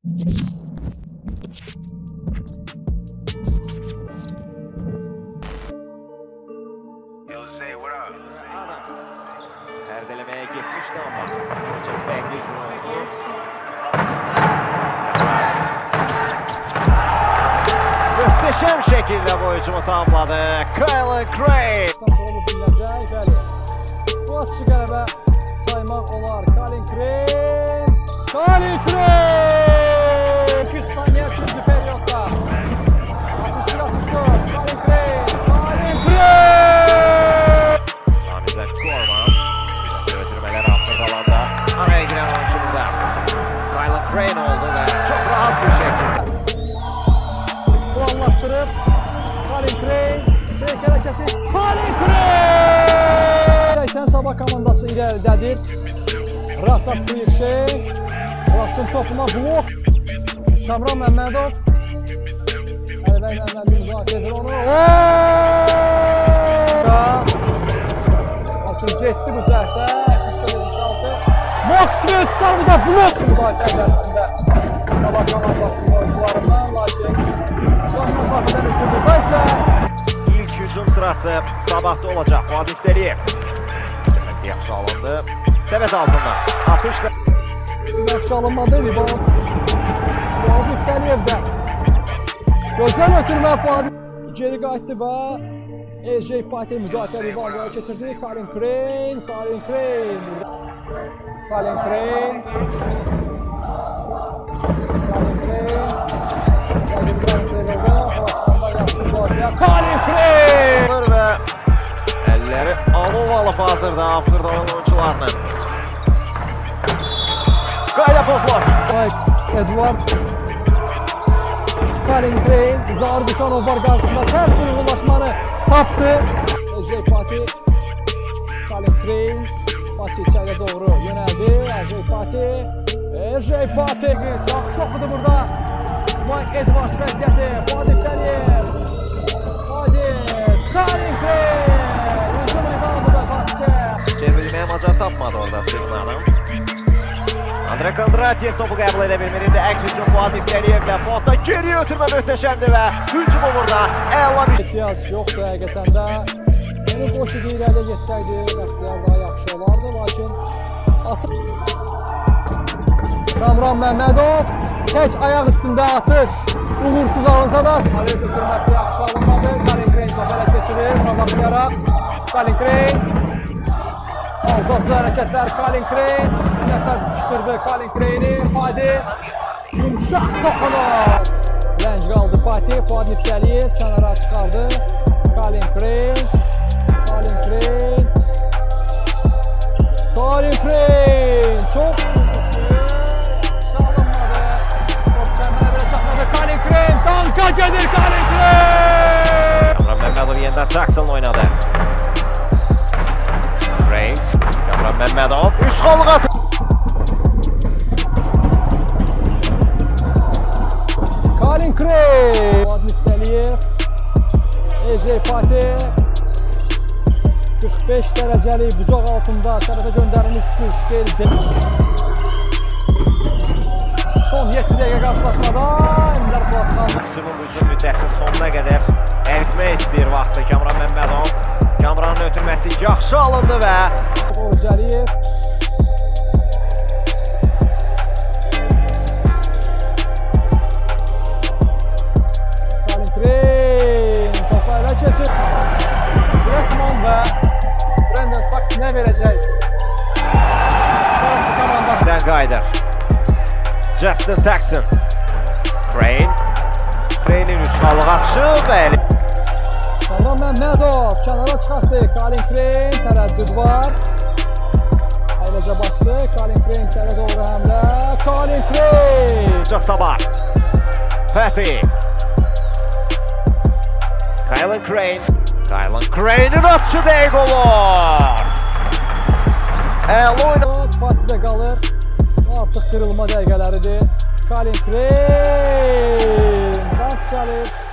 Perdelemeye gitmişti ama çok beğenmişti. Muhteşem şekilde bu hücumu tamamladı Kaelin Crane. Sonra bu dinleyecek, bəli. Bu atışı qələbə saymaq olar. Kaelin Crane. Kaelin Crane! 2 saniye 3-cü periyodda. Atışır atışı. Kaelin Crane. Kaelin Crane! Ramiz'den Korman. Götürmeler altında alanda. Araya giren oyuncunun da Kaelin Crane oldu ve çok rahat bir şekilde. Planlaştırıp Kaelin Crane. Tek hareketi. Kaelin Crane! Sən Sabah komandası iləridədir. Ras atdığı şey. Rasın topuna blok. Kamran Məmmədov. Əlbəy Məmmədov müzakirə edir onu. Açın getdi bu cəhdə. Maksimum çıxar bu da blok. Müzakirə ərzində Sabah komandasının oyuncularından. Lakin uzaq məsafədən üçündürdə isə İlk hücum sırası Sabah'ta olacaq. Fuad İftəliyev. Yaxşı alındı. Səbət altında. Atışda. Yaxşı alınmadı. Fuad İftəliyevdə. Gözəl ötürmə Fuad. Geri qayıtdı və Azerbaijan müdafiə rivallığa keçirdi. Kaelin Crane. Kaelin Crane. Kaelin Crane. Kaelin Crane. Kaelin Crane. Kaelin Crane. Ve elleri alov alıp hazırda Afırdalan oyuncularının. Qayda pozlar. Edward. Kaelin Crane. Zahir Düşanov var qarşısında. Tərs uyğunlaşmanı tapdı. Azerbaijan. Kaelin Crane. Maçı içəriyə doğru yönəldi. Azerbaijan. Yaxşı oxudu burada. Edward vəziyyəti. Fuad İftəliyev. Kaelin Crane. Hücum rivaldı da basket. Çevrilmeye macar tapmadı orada Sırın Hanım. Andre Kondratyev topu qəbul edə bilmir. İndi əks hücum Fuad İftəliyevlə. Fuadda geriyə ötürmə möhtəşəmdir və hücumu burada əla bir ehtiyac yoxdur həqiqətən də. Yəni boş idi irəliyə getsəydi, bəxtiyar daha yaxşı olardı, lakin atıb. Kamran Məmmədov tək ayaq üstündə atış. Uğursuz alınsa da Kaelin götürməsi yaxşı alınmadı. Kaelin Crane topu keçirir, qazanmayaraq. Kaelin Crane. Aldatıcı hərəkətlər Kaelin Crane. 2 nəfər sıkışdırdı Kaelin Crane'i. Fadi yumuşaq toxunur. Lənc qaldı Fatih. Fuad İftəliyev kənara çıxardı. Kaelin Crane. Kaelin Crane. Kaelin Crane. Çox yaxşı alınmadı. Top çəmənə belə çatmadı. Kaelin Crane. Danka gedir Kaelin Crane. Kamran Məmmədov yenidən Taxson oynadı. Crane. Kamran Məmmədov 3 qolluq atır. Kaelin Crane. Fuad İftəliyev. Azerbaijan 45 dərəcəli bucaq altında səbətə göndərilmiş üstü geldi. Son 7 dəqiqə qarşılaşmada Ender Fuaddan Maksimum hücum müddətinin sonuna qədər əritmək istəyir vaxtı Kamran Məmmədov. Kamranın ötürməsi yaxşı alındı və Özəliyev. Kaelin Crane topu ələ keçir. Brekman və nə verəcək? komandasından qayıdır. Justin Taxson. Crane. Crane'in 3 qallıq atışı bəli. Sabah Məmmədov kənara çıxartdı. Kaelin Crane tərəddüd var. Ayrıca bastı. Kaelin Crane içəri doğru həmlə. Kaelin Crane. Çox Sabah. Fatih. Kaelin Crane. Kaelin Crane'in atışı dəqiq olur. Əla oyna. Fatih'də qalır. Artıq qırılma dəqiqələridir. Kaelin Crane. Dank gəlir.